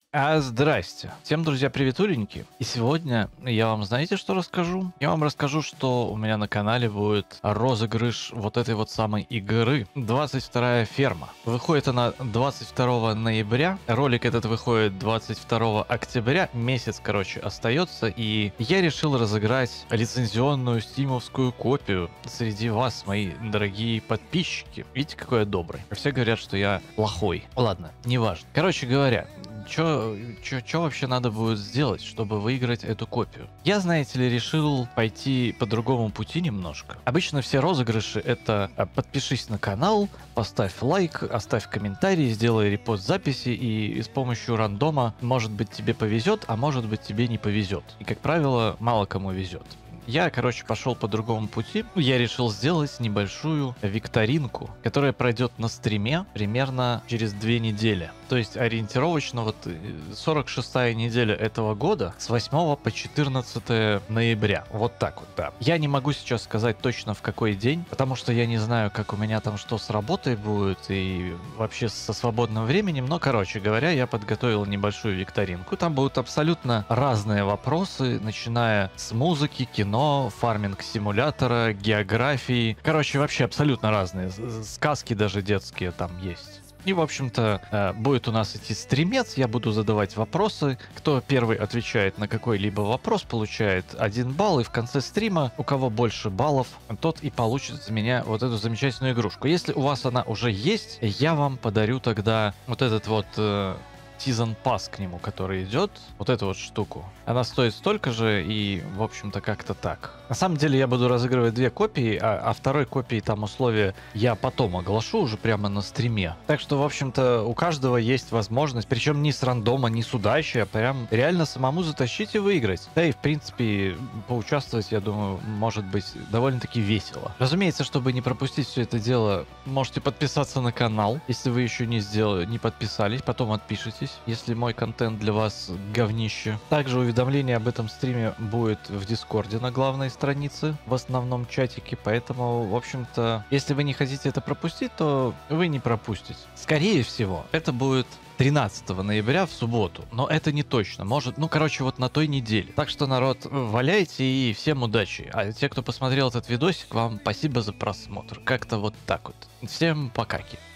Здрасте. Всем, друзья, приветуленьки. И сегодня я вам, знаете, что расскажу? Я вам расскажу, что у меня на канале будет розыгрыш вот этой вот самой игры. 22-я ферма. Выходит она 22 ноября. Ролик этот выходит 22 октября. Месяц, короче, остается. И я решил разыграть лицензионную стимовскую копию среди вас, мои дорогие подписчики. Видите, какой я добрый. Все говорят, что я плохой. Ладно, неважно. Короче говоря, Чё вообще надо будет сделать, чтобы выиграть эту копию? Я, знаете ли, решил пойти по другому пути немножко. Обычно все розыгрыши это подпишись на канал, поставь лайк, оставь комментарий, сделай репост записи, и с помощью рандома, может быть, тебе повезет, а может быть, тебе не повезет. И, как правило, мало кому везет. Я, короче, пошел по другому пути. Я решил сделать небольшую викторинку, которая пройдет на стриме примерно через 2 недели. То есть ориентировочно вот 46-я неделя этого года с 8 по 14 ноября. Вот так вот, да. Я не могу сейчас сказать точно в какой день, потому что я не знаю, как у меня там что с работой будет и вообще со свободным временем. Но, короче говоря, я подготовил небольшую викторинку. Там будут абсолютно разные вопросы, начиная с музыки, кино, фарминг симулятора, географии. Короче, вообще абсолютно разные. Сказки даже детские там есть. И, в общем-то, будет у нас идти стримец, я буду задавать вопросы. Кто первый отвечает на какой-либо вопрос, получает 1 балл, и в конце стрима, у кого больше баллов, тот и получит за меня вот эту замечательную игрушку. Если у вас она уже есть, я вам подарю тогда вот этот вот Season Pass к нему, который идет, вот эту вот штуку. Она стоит столько же, и, в общем-то, как-то так. На самом деле, я буду разыгрывать 2 копии, а второй копии там условия я потом оглашу уже прямо на стриме. Так что, в общем-то, у каждого есть возможность, причем не с рандома, не с удачи, а прям реально самому затащить и выиграть. Да и, в принципе, поучаствовать, я думаю, может быть довольно-таки весело. Разумеется, чтобы не пропустить все это дело, можете подписаться на канал, если вы еще не подписались, потом отпишитесь, если мой контент для вас говнище. Также уведомление об этом стриме будет в Дискорде на главной странице, в основном чатике, поэтому, в общем-то, если вы не хотите это пропустить, то вы не пропустите. Скорее всего, это будет 13 ноября в субботу, но это не точно, может, ну, короче, вот на той неделе. Так что, народ, валяйте и всем удачи. А те, кто посмотрел этот видосик, вам спасибо за просмотр. Как-то вот так вот. Всем покаки.